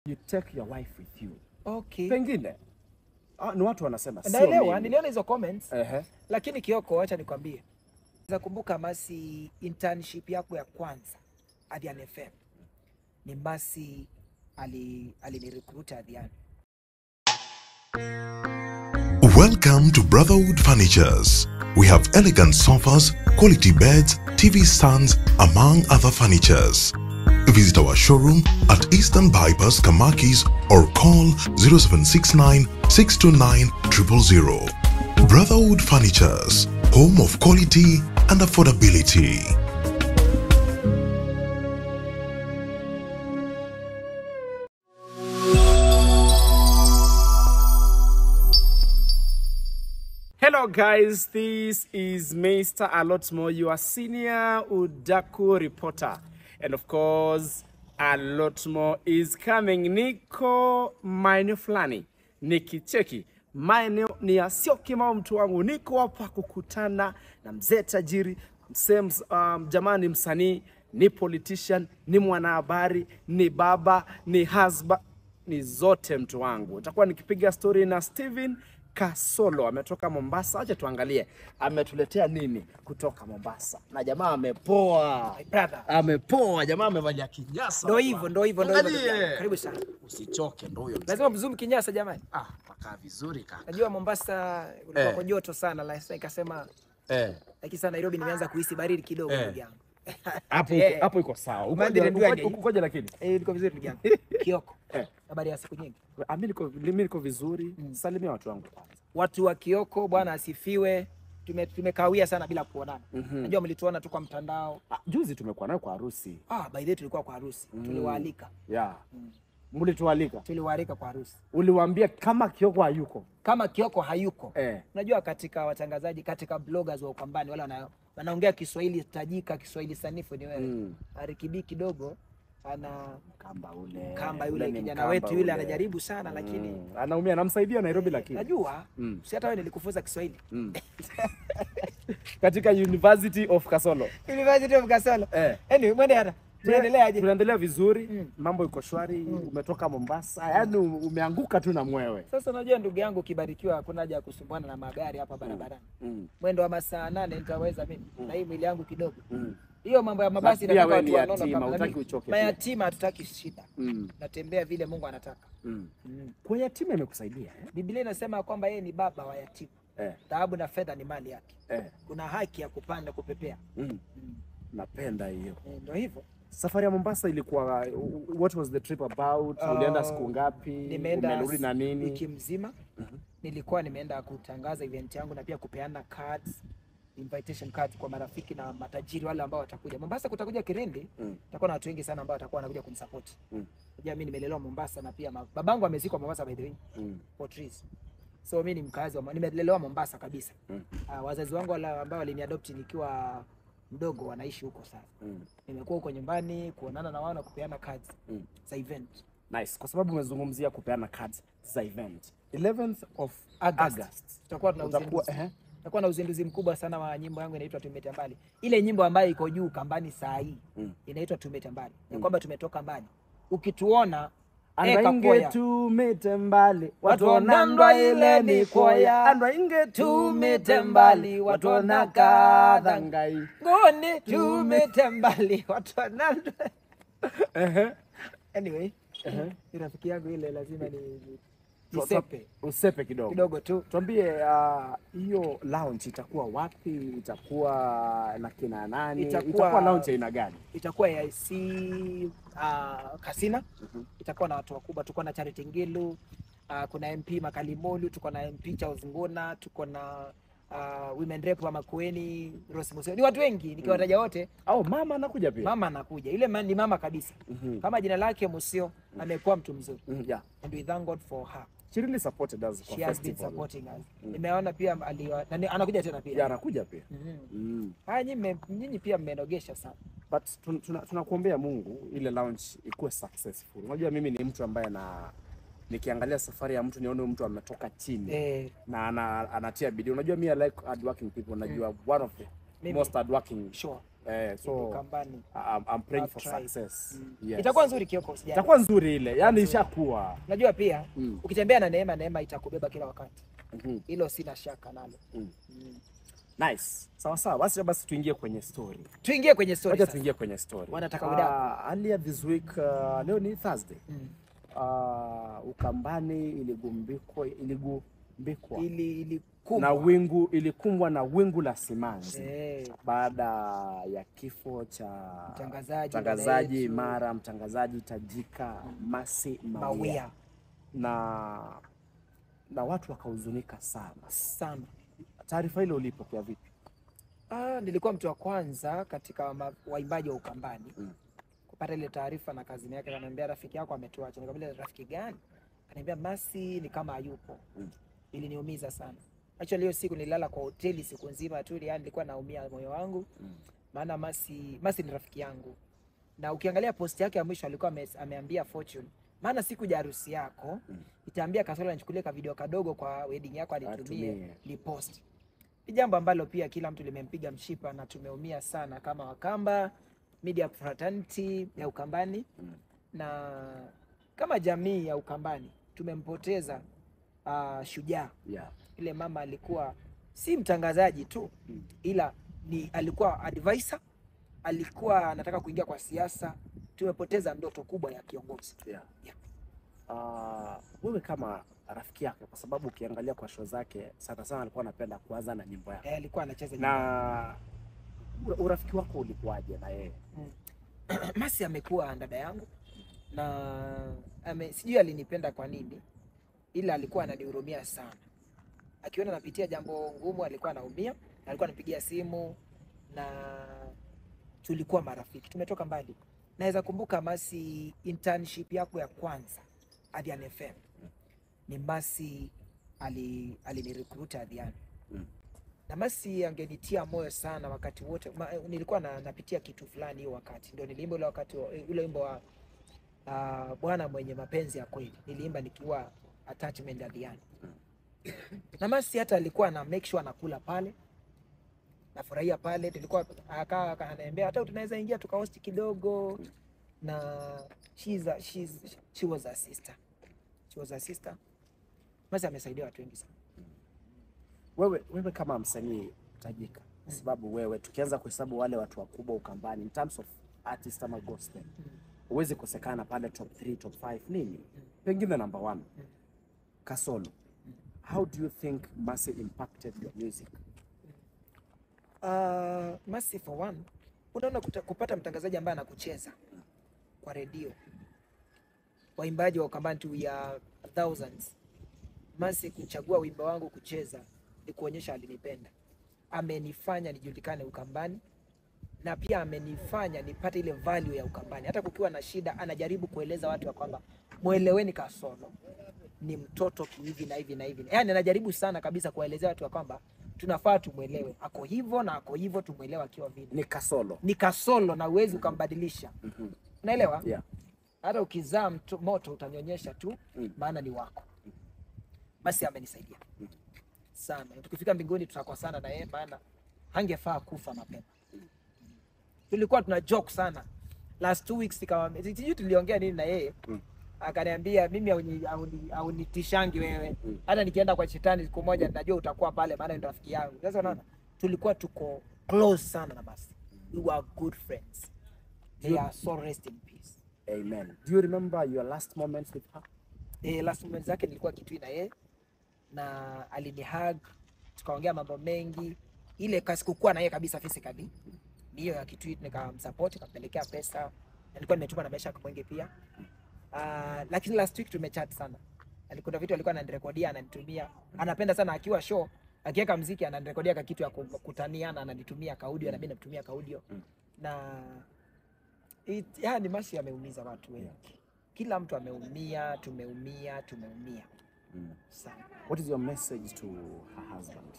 you take your wife with you. Okay. Pengine ni watu wanasema sio naelewa, niliona hizo comments. Lakini Kioko, acha nikwambie. Nakumbuka Masi internship yako ya kwanza Adhian FM. Ni Masi alinirecruit Adhian. Welcome to Brotherhood Furnitures. We have elegant sofas, quality beds, TV stands, among other furnitures. Visit our showroom at Eastern Bypass, Kamakis, or call 0769 629 000. Brotherhood Furnitures, home of quality and affordability. Hello guys, this is Mr. A Lot More, your senior Udaku reporter. And of course, A Lot More is coming. Niko maeneo fulani, nikicheki maeneo ni ya Syokimau mtu wangu. Niko hapa kukutana na mzee tajiri, jamani msanii, ni politician, ni mwanahabari, ni baba, ni husband, ni zote mtu wangu. Nitakuwa nikipiga story na Steven Kasolo, ametoka Mombasa. Acha tuangalie ametuletea nini kutoka Mombasa. Na jamaa amepoa. My brother. Amepoa, jamaa amevalia kinyasa. Ndio hivyo. Karibu sana. Usichoke, ndio huyo. Lazima mzungu kinyasa jamani. Paka vizuri kaka. Najua Mombasa ulikuwa kwa joto sana, lakini ikasema lakini sana Nairobi nimeanza kuhisi baridi kidogo ndugu yangu. Hapo iko sawa. Ukoje lakini? Niko vizuri ndugu yangu. Kioko. Habari ya siku nyingi. Mimi niko vizuri. Salimia watu wangu kwanza. Watu wa Kioko, bwana asifiwe. Tumekawia sana bila kuonana. Najua mlituona tu kwa mtandao. Juzi tumekuwa nayo kwa harusi. By the way tulikuwa kwa harusi. Tuliwaalika. Yeah. Mlitualika? Tuliwaalika kwa harusi. Uliwaambia kama Kioko hayuko? Kama Kioko hayuko. Unajua katika watangazaji, katika bloggers wa Ukambani wale wanaongea Kiswahili tajika, Kiswahili sanifu ni wewe. Arikibi kidogo ana kamba yule kijana wetu yule anajaribu sana lakini anaumia, namsaidia Nairobi lakini najua si hata wewe nilikufunza Kiswahili katika University of Kasolo. Anyway, mwende hata tunaendelea vizuri. Mambo iko shwari. Umetoka Mombasa, yani umeanguka tu na mwewe. Sasa unajua ndugu yangu, ukibarikiwa hakuna haja ya kusumbuana na magari hapa barabarani. Mwendo wa masaa 8 nitaweza mimi na hii mwili yangu kidogo. Hiyo mambo ya mabasi nataka watu wanaona kama hutaki uchoke. Mayatima hatutaki shida. Natembea vile Mungu anataka. Kwa yatima imekusaidia Biblia inasema kwamba yeye ni baba wa yatima. Dhahabu na fedha ni mali yake. Kuna haki ya kupanda kupepea. Napenda hiyo. Ndio hivyo. Safari ya Mombasa ilikuwa, what was the trip about? Ulienda siku ngapi? Umerudi na nini? Wiki mzima. Nilikuwa nimeenda kutangaza event yangu na pia kupeana cards, invitation cards kwa marafiki na matajiri wale ambao watakuja. Mombasa kutakuja Kirindi, tutakuwa na watu wengi sana ambao watakuwa wanakuja kunisupport. Unajua mimi nimelelewa Mombasa na pia babangu amezikwa Mombasa by the way. Fort Rees. So mimi ni mkazi wa nimelelewa Mombasa kabisa. Wazazi wangu wale ambao waliniadopt nikiwa mdogo wanaishi huko sasa. Nimekuwa huko nyumbani kuonana na wao na kupeana cards za event. Nice. Kwa sababu umezungumzia kupeana cards za event. 11th of August. Tutakuwa na uzinduzi mkubwa sana wa nyimbo yangu inaitwa Tumete Mbali. Ile nyimbo ambayo iko juu kambani saa hii inaitwa Tumete Mbali. Ni kwamba tumetoka mbali. Ukituona Andwainge tumete mbali watu wanandwa ile ni koya. Andwainge tumete mbali watu wanakadhangai. Ngoni tumete mbali watu wanandwa. Anyway, rafiki yangu ile lazima usepe kidogo tu. Tuambie hiyo lounge itakuwa wapi? Itakuwa na kina nani? Itakuwa lounge aina gani? Itakuwa ya Kasina. Itakuwa na watu wakubwa. Tuko na Charity Ngilu, kuna MP Makalimolu, tuko na MP Charles Ngona, tuko na women rep wa Makueni, Rose Museo. Ni watu wengi nikiwataja wote. Mama anakuja pia. Mama anakuja. Ile ni mama kabisa. Kama jina lake Museo, amekuwa mtu mzuri. And we thank God for her. She really supported us for has been supporting us. Nimeona pia anakuja tena pia. Anakuja pia. Nyinyi pia mmenogesha sana. But tunakuombea Mungu ile lounge ikuwe successful. Unajua mimi ni mtu ambaye nikiangalia safari ya mtu nione mtu ametoka chini na anatia bidii. Unajua mimi I like hard working people. Unajua one of the most hard working So Ukambani. I'm praying I've for tried. success. Yes. Itakuwa nzuri Kioko, usijali. Itakuwa nzuri ile. Yaani ishakuwa. Unajua pia ukitembea na Neema, Neema itakubeba kila wakati. Hilo sina shaka nalo. Nice. Sawa sawa. Basi tuingie kwenye story. Tuingie kwenye story. Wacha sasa. tuingie kwenye story. Wanataka udaku. Earlier this week, leo ni Thursday. Ukambani iligumbikwa ilikumbwa na wingu la simanzi baada ya kifo cha mtangazaji imara, mtangazaji tajika Mercy Mawia. Na watu wakahuzunika sana. Taarifa ile ulipokea vipi? Nilikuwa mtu wa kwanza katika waimbaji wa Ukambani kupata ile taarifa, na kazini yake ananiambia rafiki yako ametuacha. Nikamwambia rafiki gani? Ananiambia Mercy ni kama hayupo. Iliniumiza sana. Actually hiyo siku nililala kwa hoteli siku nzima tu, yani nilikuwa naumia moyo wangu. Maana Mercy ni rafiki yangu. Na ukiangalia post yake ya mwisho alikuwa ameambia Fortune, maana siku ya harusi yako itaambia Kasolo nichukulie ka video kadogo kwa wedding yako alitumie ni post. Ni jambo ambalo pia kila mtu limempiga mshipa na tumeumia sana kama Wakamba Media Fraternity ya Ukambani na kama jamii ya Ukambani tumempoteza shujaa. Ile mama alikuwa si mtangazaji tu ila alikuwa advisor, alikuwa anataka kuingia kwa siasa. Tumepoteza ndoto kubwa ya kiongozi. Wewe kama rafiki yake, kwa sababu ukiangalia kwa show zake sana alikuwa anapenda kuanza na nyimbo yake. Alikuwa anacheza nyimbo. Na urafiki wako ulikuwaje na yeye? Mercy amekuwa dada yangu na sijui alinipenda kwa nini, ila alikuwa ananihurumia sana. Akiona napitia jambo ngumu alikuwa anaumia, alikuwa anipigia simu na tulikuwa marafiki. Tumetoka mbali. Naweza kumbuka Mercy internship yako ya kwanza Adhian FM. Ni Mercy alinirecruit Adhian. Na Mercy angenitia moyo sana wakati wote. Nilikuwa napitia kitu fulani hiyo wakati. Ndio niliimba ule wakati ule wimbo wa Bwana mwenye mapenzi ya kweli. Niliimba nikiwa attachment Adhian. Na Mercy hata alikuwa na make sure anakula pale. Nafurahia pale, tulikuwa akaniambia hata tunaweza ingia tukahost kidogo, na she was a sister. Mercy amesaidia watu wengi sana. Wewe kama msanii tajika, kwa sababu wewe tukianza kuhesabu wale watu wakubwa Ukambani in terms of artist ama gospel, huwezi kosekana pale top 3 top 5 nini, pengine number 1 Kasolo. How do you think Mercy impacted your music? Mercy for one, unaona kupata mtangazaji ambaye anakucheza kwa redio, waimbaji wa Ukambani tu ya thousands. Mercy kuchagua wimbo wangu kucheza ni kuonyesha alinipenda. Amenifanya nijulikane Ukambani na pia amenifanya nipate ile value ya Ukambani. Hata kukiwa na shida anajaribu kueleza watu wa kwamba mueleweni Kasolo ni mtoto hivi na hivi na hivi. Yaani anajaribu sana kabisa kuelezea watu wa kwamba tunafaa tumuelewe. Ako hivyo na ako hivyo, tumuelewe akiwa vile. Ni Kasolo na uwezi ukambadilisha. Unaelewa? Hata ukizaa moto utanyonyesha tu, maana ni wako. Basi amenisaidia sana. Tukifika mbinguni tutakuwa sana na yeye, maana hangefaa kufa mapema. Tulikuwa tuna joke sana. Last 2 weeks sijui tuliongea nini na yeye. Akaniambia mimi haunitishangi wewe. Hata nikienda kwa shetani siku moja najua utakuwa pale, maana ni rafiki yangu. Sasa unaona tulikuwa tuko close sana na Mercy. We were good friends. They are so rest in peace. Amen. Do you remember your last moments with her? Last moments zake nilikuwa Kitui na yeye na alinihug, tukaongea mambo mengi. Ile sikukua na yeye kabisa physically. Hiyo ya Kitui nikamsupport, nikampelekea pesa. Nilikuwa nimetuma na maisha kwa mwingi pia. Lakini last week tumechat sana. Alikuwa vitu alikuwa ananirekodia, ananitumia. Anapenda sana akiwa show, akiweka muziki ananirekodia kwa kitu ya kukutaniana, ananitumia ka audio na mimi natumia ka audio. Na yani Mercy ameumiza watu wengi. Kila mtu ameumia, tumeumia. Sana. What is your message to her husband?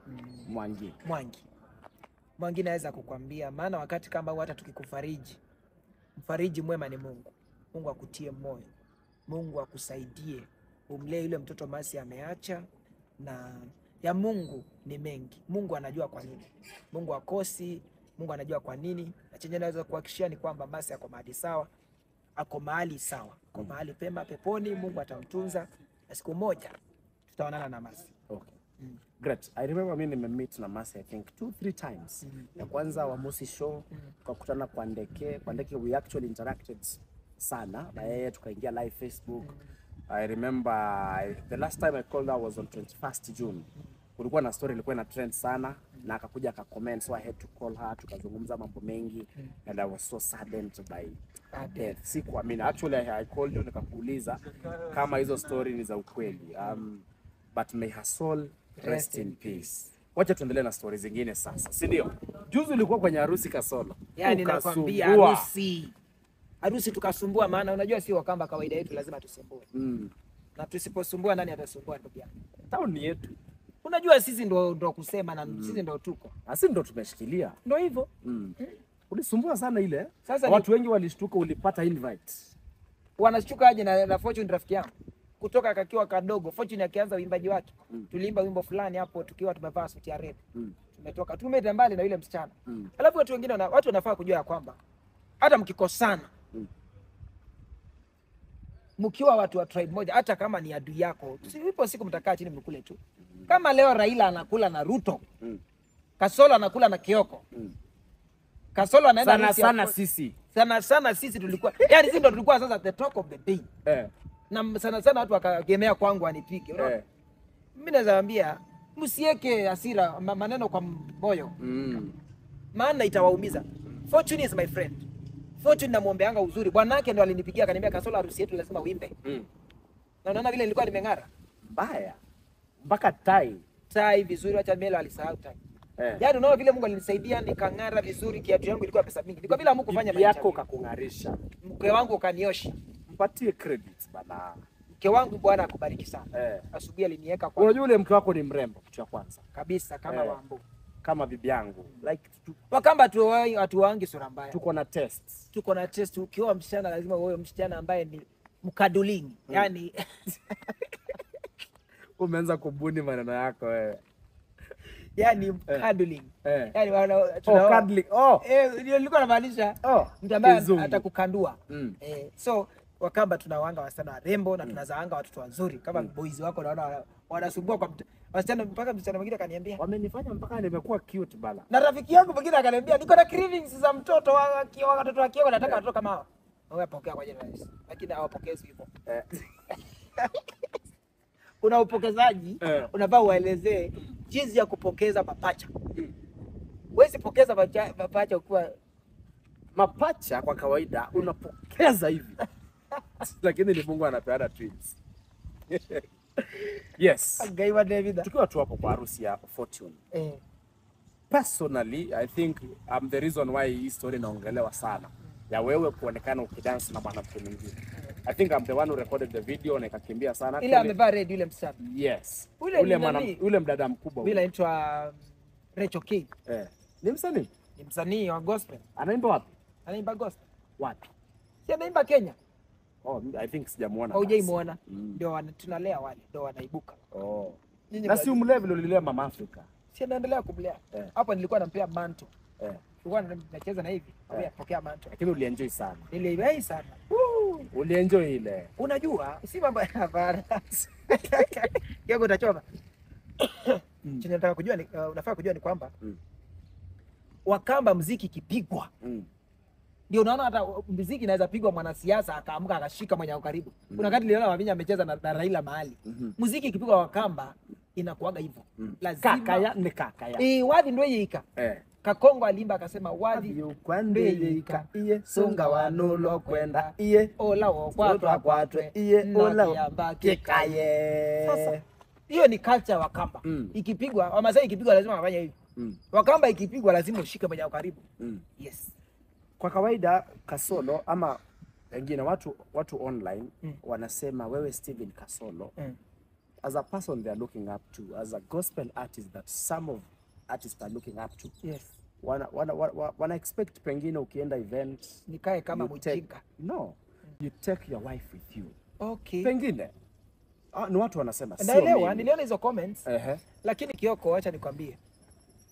Mwangi naweza kukwambia, maana wakati kama hata tukikufariji, mfariji mwema ni Mungu. Mungu akutie moyo. Mungu akusaidie. Umlee yule mtoto Mercy ameacha, na ya Mungu ni mengi. Mungu anajua kwa nini. Mungu akosi Mungu anajua kwa nini. Na chenye naweza kuhakikishia ni kwamba Mercy ako mahali sawa, ako mahali sawa, ako mahali pema peponi. Mungu atamtunza na siku moja tutaonana na Mercy. Okay. Great. I remember mimi nimemeet na Mercy I think 2-3 times. Ya kwanza Wamosi show tukakutana kwa Ndeke. Kwa Ndeke we actually interacted sana na yeye, tukaingia live Facebook. I remember the last time I called her was on 21st June. Kulikuwa na story ilikuwa na trend sana na akakuja akacomment, so I had to call her, tukazungumza mambo mengi and I was so saddened by death. Sikuamini. Actually I called you nikakuuliza kama hizo story ni za ukweli. But may her soul rest in peace. Wacha tuendelee na stories zingine sasa, si ndio? Juzi ulikuwa kwenye harusi Kasolo. Yani nakwambia harusi tukasumbua, maana unajua si Wakamba kawaida yetu lazima tusumbue. Na tusiposumbua nani atasumbua ndugu yangu? Town yetu. Unajua sisi ndo kusema na sisi ndo tuko. Asi ndo tumeshikilia. Ndio hivyo. Ulisumbua sana ile. Sasa watu wengi walishtuka ulipata invite. Wanashtuka aje na Fortune rafiki yangu. Kutoka kakiwa kadogo, Fortune akianza uimbaji wake. Tuliimba wimbo fulani hapo tukiwa tumevaa suti ya red. Tumetoka tumeenda mbali na yule msichana. Alafu watu wengine watu wanafaa kujua ya kwamba hata mkikosana mkiwa watu wa tribe moja, hata kama ni adui yako, ipo siku mtakaa chini mkule tu. Kama leo Raila anakula na Ruto, Kasolo anakula na Kioko, Kasolo anaenda sana sisi tulikuwa yani sisi ndo tulikuwa sasa the talk of the day. Na sana watu wakagemea kwangu anipige. Unaona? Mimi nazaambia msiweke hasira maneno kwa moyo. Maana itawaumiza. Fortune is my friend. Fortune namuombeanga uzuri. Bwanake ndo alinipigia akaniambia Kasolo harusi yetu lazima uimbe. Na unaona vile nilikuwa nimeng'ara. Mbaya. Mpaka tai vizuri, acha Melo alisahau tai. Yaani unaona vile Mungu alinisaidia nikang'ara vizuri, kiatu yangu ilikuwa pesa mingi. Nilikuwa bila Mungu kufanya maisha yako kakung'arisha. Mke wangu ukaniosha. Mpatie credits bana. Mke wangu Bwana akubariki sana. Asubuhi aliniweka kwa. Unajua yule mke wako ni mrembo kitu cha kwanza. Kabisa kama Wambo. Kama bibi yangu. Like Wakamba hatuwaangi sura mbaya. Tuko na test. Ukiwa msichana lazima uwe msichana ambaye ni mkadulingi. Yaani umeanza kubuni maneno yako wewe. Yaani cuddling. Yaani cuddling. Nilikuwa namaanisha mtu ambaye atakukandua. So Wakamba tunawanga wasichana warembo na tunazaanga watoto wazuri kama boys wako naona wanasumbua kwa wasichana, mpaka msichana mwingine akaniambia wamenifanya mpaka nimekuwa cute bala. Na rafiki yangu mwingine akaniambia niko na cravings za mtoto watoto wa Kioko, nataka watoto kama hao. Wewe pokea kwa jina la Yesu. Lakini hawapokezi hivyo. Kuna upokezaji, unafaa uelezee jinsi ya kupokeza mapacha. Wewe pokeza mapacha ukiwa mapacha kwa kawaida unapokeza hivi. Lakini ni Mungu anapeana twins. Yes. Gaiwa David. Tukiwa tu hapo kwa harusi ya Fortune. Personally, I think I'm the reason why hii story inaongelewa sana. Ya wewe kuonekana ukidance na mwanamke mwingine. I think I'm the one who recorded the video na ikakimbia sana. Ile amevaa red yule msichana. Yes. Ule mdada mkubwa. Yule anaitwa Rachel King. Ni msanii? Ni msanii wa gospel. Anaimba wapi? Anaimba gospel. Wapi? Si anaimba Kenya. I think sijamuona. Hujaimuona. Ndio tunalea wale, ndio wanaibuka. Na si umlea vile ulilea Mama Africa. Si anaendelea kumlea. Hapo nilikuwa nampea manto. Tulikuwa tunacheza na hivi. Pokea manto. Lakini ulienjoy sana. Nilienjoy sana. Ulienjoy ile. Unajua, si mambo hapana. Yego utachoma. Nataka kujua ni unafaa kujua ni kwamba Wakamba muziki kipigwa. Ndio unaona hata muziki inaweza pigwa mwanasiasa akaamka akashika mwenye karibu. Kuna wakati niliona Wavinya amecheza na Raila mahali. Muziki ikipigwa Wakamba inakuaga hivyo. Lazima kakaya ni kakaya. Wadhi ndio yika. Kakongo alimba akasema wadhi ukwande yika iye songa wanulo kwenda iye ola wo kwatwe iye ola kikaye. Sasa hiyo ni culture Wakamba. Ikipigwa Wamasai ikipigwa lazima wafanye hivi. Wakamba ikipigwa lazima ushike mwenye karibu. Yes. Kwa kawaida Kasolo ama wengine watu online wanasema wewe Steven Kasolo as a person they are looking up to, as a gospel artist that some of artists are looking up to. Yes. Wana expect pengine ukienda event nikae kama mjinga. No. You take your wife with you. Okay. Pengine ni watu wanasema sio mimi. Niliona hizo comments. Lakini Kioko, acha nikwambie.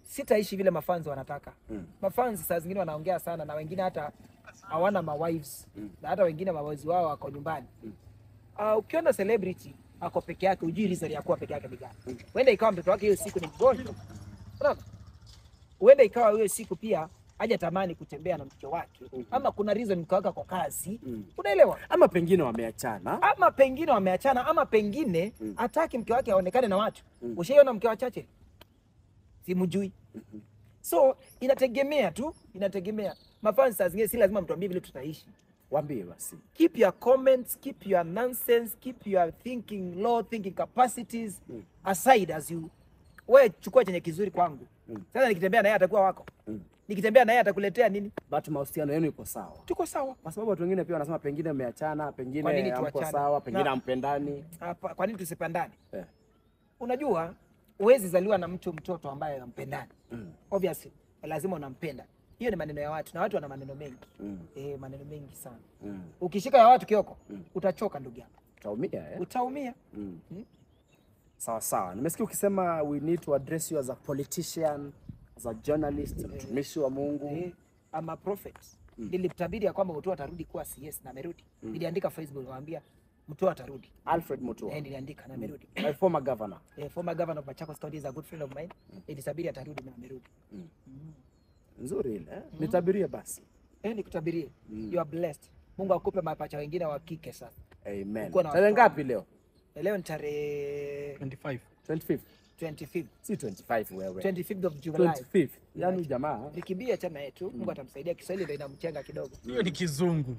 sitaishi vile mafans wanataka. Mafans saa zingine wanaongea sana na wengine hata hawana mawives na hata wengine mawives wao wako nyumbani. Ukiona celebrity ako peke yake, ujui reason ya kuwa peke yake ni gani. Huenda ikawa mtoto wake hiyo siku ni mgonjwa. Unaona? Huenda ikawa hiyo siku pia haja tamani kutembea na mke wake. Ama kuna reason mke wake kwa kazi. Unaelewa? Ama pengine wameachana. Ama pengine hataki mke wake aonekane na watu. Ushaiona mke wa Churchill? Simjui. So inategemea tu, inategemea. Mafans saa zingine si lazima mtuambie vile tutaishi. Waambie basi. Keep your comments, keep your nonsense, keep your thinking low, thinking capacities aside as you. Wewe chukua chenye kizuri kwangu. Sasa nikitembea na yeye atakuwa wako. Nikitembea na yeye atakuletea nini? But mahusiano yenu iko sawa. Tuko sawa. Kwa sababu watu wengine pia wanasema pengine mmeachana, pengine hamko sawa, pengine hampendani. Hapa kwa nini tusipendane? Unajua huwezi zaliwa na mtoto ambaye hampendani. Obviously lazima unampenda. Hiyo ni maneno ya watu na watu wana maneno mengi. Maneno mengi sana. Ukishika ya watu Kioko, utachoka ndugu yangu. Utaumia Utaumia. Sawa sawa. Nimesikia ukisema we need to address you as a politician, as a journalist, mtumishi wa Mungu. I'm a prophet. Nilitabiri ya kwamba Mutua atarudi kuwa CS na amerudi. Niliandika Facebook naambia Mutua atarudi. Alfred Mutua. Niliandika na amerudi. My former governor. Former governor of Machakos County is a good friend of mine. Nilitabiri atarudi na amerudi. Nzuri ile. Nitabirie basi. Nikutabirie. You are blessed. Mungu akupe mapacha wengine wa kike sasa. Amen. Tarehe ngapi leo? Leo ni tarehe 25. 25. Si 25 wewe. 25th of July. 25th. Yaani jamaa. Nikibia chama yetu, Mungu atamsaidia. Kiswahili ndio inamchenga kidogo. Hiyo ni kizungu.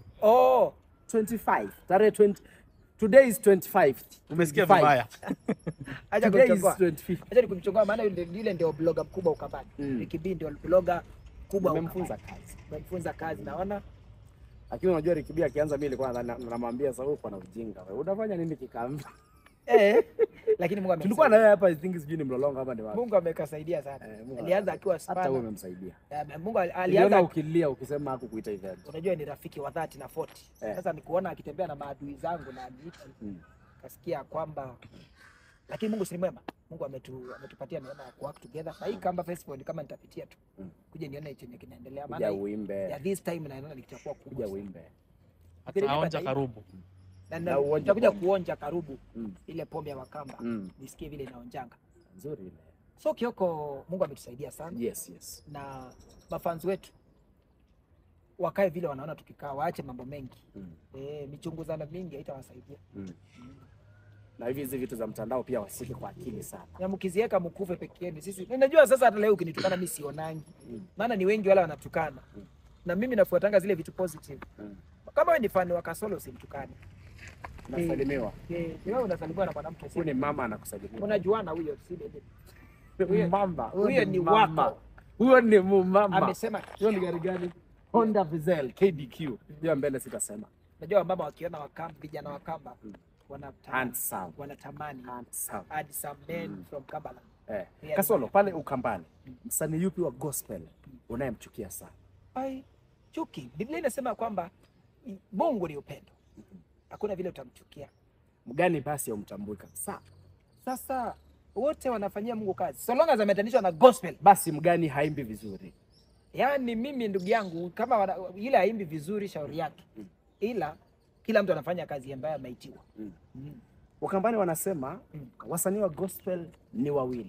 25. Tarehe 20. Today is 25th. Umesikia vibaya. Acha kumchongoa. Acha nikumchongoa maana yule ndio blogger mkubwa ukabani. Rikibi ndio blogger kubwa. Nimemfunza kazi naona. Lakini unajua Rikibi akianza mimi nilikuwa namwambia sasa uko na ujinga wewe. Unafanya nini kikambi? Lakini Mungu amemsaidia. Tulikuwa na yeye hapa I think sijui ni mlolongo hapa ni wapi. Mungu amekasaidia sana. Alianza akiwa spana. Hata wewe umemsaidia. Mungu alianza ukilia ukisema hakukuita event. Unajua ni rafiki wa 30 na 40. Sasa nikuona akitembea na maadui zangu na aditi. Kasikia kwamba lakini Mungu si mwema. Mungu ametupatia neema ya work together. Na hii Kamba Festival kama nitapitia tu. Kuja nione chenye kinaendelea maana. Kuja uimbe. Ya this time naona nikitakuwa kuja uimbe. Ataonja Karubu. Na nitakuja kuonja Karubu ile pombe ya Wakamba. Nisikie vile inaonjanga. Nzuri ile. So Kioko, Mungu ametusaidia sana. Yes. Na mafans wetu wakae vile wanaona tukikaa, waache mambo mengi. Michunguzano mingi haitawasaidia. Na hizi vitu za mtandao pia wasike kwa akili sana. Na mkiziweka mkufe peke yenu. Sisi ninajua sasa hata leo ukinitukana mimi sionangi. Maana ni wengi wala wanatukana. Na mimi nafuatanga zile vitu positive. Kama wewe ni fan wa Kasolo usimtukane. Unasalimiwa. Wewe unasalimiwa na mwanamke. Huyu ni mama anakusalimia. Unajuana huyo si bebe. Mama. Huyo ni wako. Huyo ni mama. Amesema hiyo ni gari gani? Honda Vizel KDQ. Ndio mbele sitasema. Najua mama wakiona Wakamba, vijana Wakamba wanatamani add some men from Kampala. Kasolo pale Ukambani. Msanii yupi wa gospel unayemchukia sana? Chuki. Biblia inasema kwamba Mungu ni upendo. Hakuna vile utamchukia. Mgani basi umtambui kabisa? Sasa wote wanafanyia Mungu kazi. So long as ametanishwa na gospel, basi mgani haimbi vizuri? Yaani mimi ndugu yangu kama ile haimbi vizuri shauri yake. Ila kila mtu anafanya kazi ambayo ameitiwa. Wakambani wanasema wasanii wa gospel ni wawili.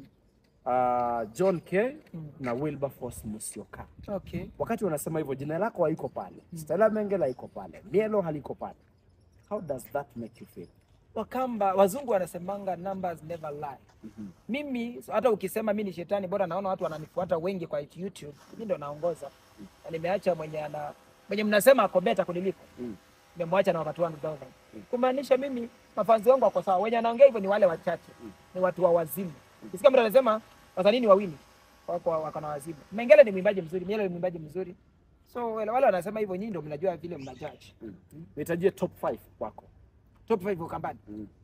John K na Wilberforce Musyoka. Okay. Wakati wanasema hivyo jina lako haiko pale. Stella Mengela haiko pale. Mielo haliko pale. How does that make you feel? Wakamba wazungu wanasemanga numbers never lie. Mimi hata ukisema mimi ni shetani bora naona watu wananifuata wengi kwa YouTube. Mimi ndo naongoza. Na nimeacha mwenye mnasema ako beta kuniliko. Nimemwacha na watu wangu down. Kumaanisha mimi mafanzi wangu wako sawa. Wenye anaongea hivyo ni wale wachache. Ni watu wa wazimu. Ukisikia mtu anasema wasanii ni wawili wako na wazimu. Mengele ni mwimbaji mzuri, Mielo ni mwimbaji mzuri. So wale wanasema hivyo nyinyi ndio mnajua vile mnajudge. Nitajie top 5 kwako. Top 5 Ukambani.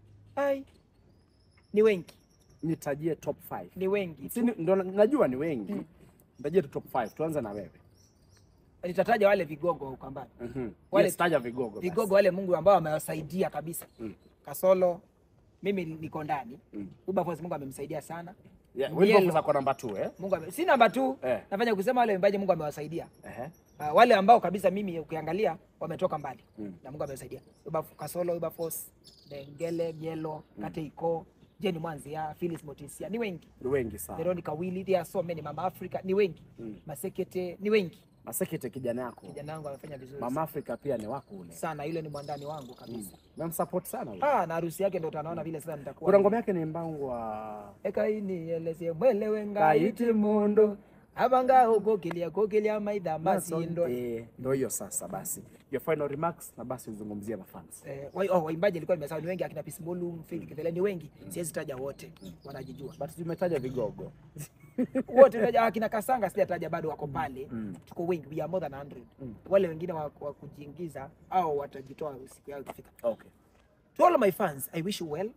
Ni wengi. Nitajie top 5. Ni wengi. Ndio najua ni wengi. Nitajie top 5. Tuanze na wewe. Nitataja wale vigogo wa Ukambani. Wale taja vigogo. Vigogo wale Mungu ambao amewasaidia kabisa. Kasolo mimi niko ndani. Wilberforce Mungu amemsaidia sana. Yeah, Mielo. Wilberforce ako namba 2 eh? Si namba 2. Eh. Nafanya kusema wale waimbaji Mungu amewasaidia. Ehe. Wale ambao kabisa mimi ukiangalia wametoka mbali. Na Mungu amewasaidia. Kasolo, Wilberforce, Dengele, Mielo, Kateiko, Jenny Mwanzia, Phyllis Motisia, ni wengi. Ni wengi sana. Veronica Willy, there are so many. Mama Africa, ni wengi. Masekete, ni wengi. Masekete kijana yako. Kijana wangu amefanya vizuri. Mama Africa pia ni wako ule. Sana, yule ni mwandani wangu kabisa. Memsupport sana ule. Na harusi yake ndio utaona vile sasa nitakuwa. Kuna ngoma yake ni mbangwa Eka ini eleze mwelewe ngaiti mundo. Abanga huko kilia maidha masindo. Ndio hiyo sasa basi. Your final remarks na basi uzungumzie mafans. Waimbaji alikuwa nimesahau ni wengi, akina Pismolu, Phil Kitele ni wengi. Siwezi taja wote. Wanajijua. But tumetaja vigogo. Wote taja akina Kasanga sijataja bado wako pale. Tuko wengi, we are more than 100. Wale wengine wa kujiingiza au watajitoa siku yao ikifika. Okay. To all of my fans, I wish you well.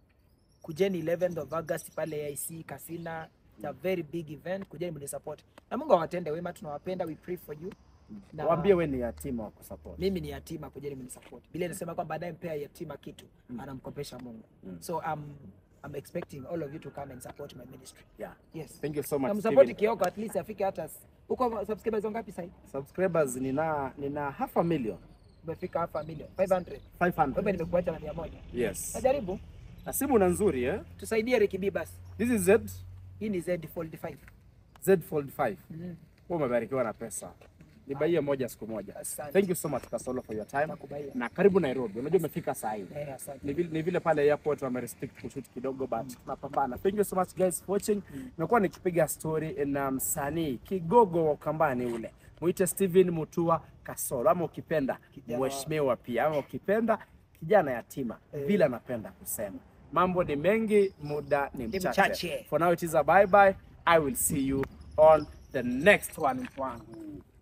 Kujeni 11th of August pale AIC Kasina. It's a very big event. Kujeni mni support. Na Mungu awatende wema, tunawapenda, we pray for you. Na Waambie wewe ni yatima wa kusupport. mimi ni yatima, kujeni mni support. Biblia inasema kwamba baadaye mpea yatima kitu, anamkopesha Mungu. So I'm expecting all of you to come and support my ministry. Yeah. Yes. Thank you so much. Na msupport Steven. Kioko at least afike hata uko subscribers wangapi sasa? Subscribers nina 500,000. Umefika 500,000. 500. 500. Wewe nimekuacha na 100. Yes. Najaribu. Na simu na nzuri eh? Tusaidie Ricky B basi. This is Z Hii ni Z Fold 5. Z Fold 5. Wewe umebarikiwa na pesa. Nibaie moja siku moja. Asante. Thank you so much Kasolo for your time. Nakubaia. Na karibu Nairobi. Unajua umefika saa hii. Asante. Ni vile pale airport wame restrict kushoot kidogo but tunapambana. Thank you so much guys for watching. Nimekuwa nikipiga story na msanii kigogo wa Ukambani ule. Muite Steven Mutua Kasolo ama ukipenda mheshimiwa pia ama ukipenda kijana yatima vile anapenda kusema. Mambo ni mengi, muda ni mchache. For now it is a bye bye. I will see you on the next one.